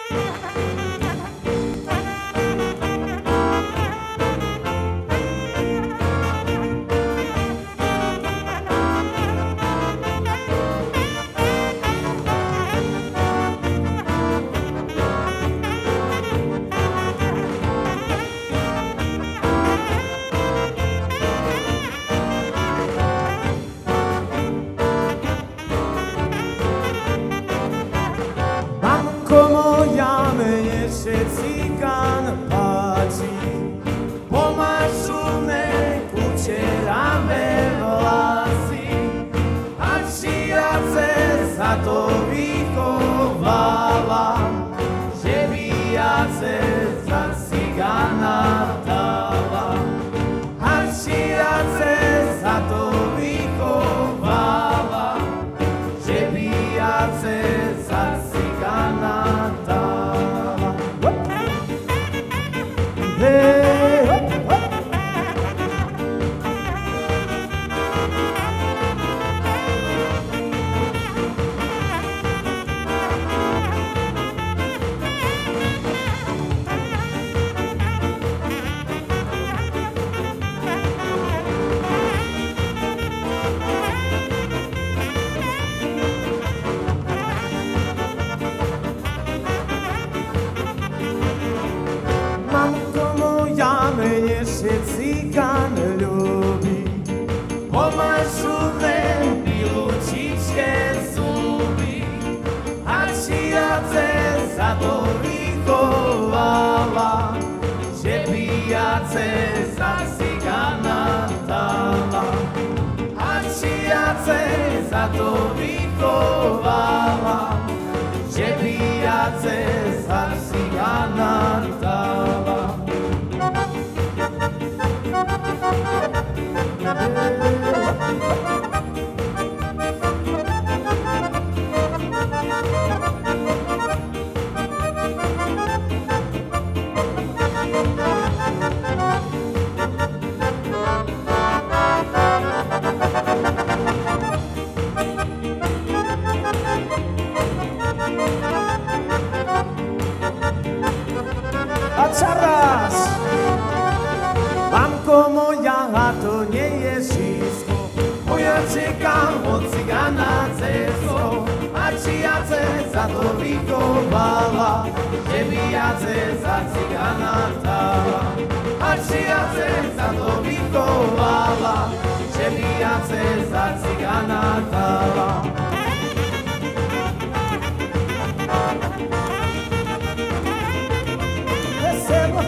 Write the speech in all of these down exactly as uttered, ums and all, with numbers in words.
Cigan páči, pomažuné kučeravé vlasy, a šiace sa to vychovala, že viace za cigana dala. A šiace sa to vychovala, že viace za cigana dala. Hey, hop, hop. Mene się cigan ľubí, pomažuné pilúčičké zuby, a šiace sa to vychovala, že pijace za cigana dala. A šiace sa to vychovala, že pijace za cigana dala. A čaras! Mamko moja, a to nie je wszystko, bo ja czekam od cygana cesto, a čiace za to vychovala, že viace za cigana dala. A čiace za to vychovala, že viace za cigana dala. Veselo!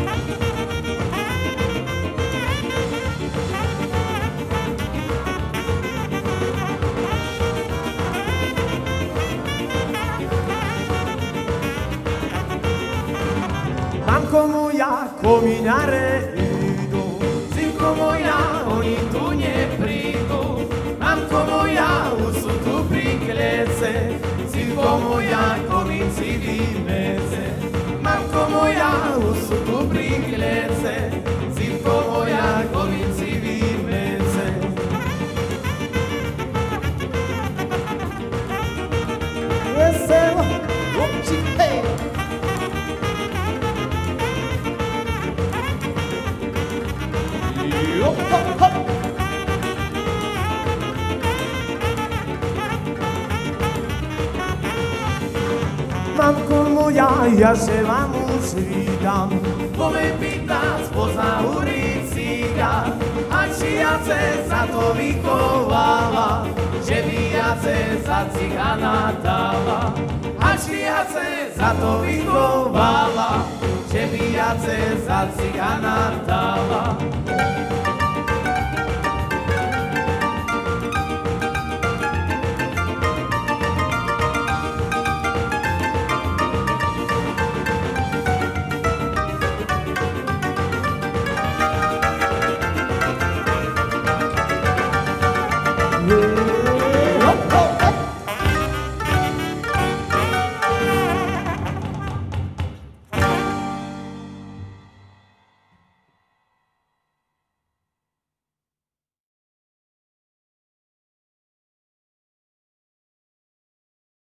Mamko moja, kominare idu, synko moja, oni tu nie prídu. Mamko moja, už sú tu pri klece, synko moja, kominci vymece. Mamko moja, už sú tu pri klece, synko moja, kominci vymece. Veselo, chłopci, hej! Hop, hop, hop. Mamko moja, ja się vám už vídam, bo me pýta spoza ulicia, a čiace sa to vychovala, že viace za cigana dala. A čiace sa to vychovala, že viace za cigana dala.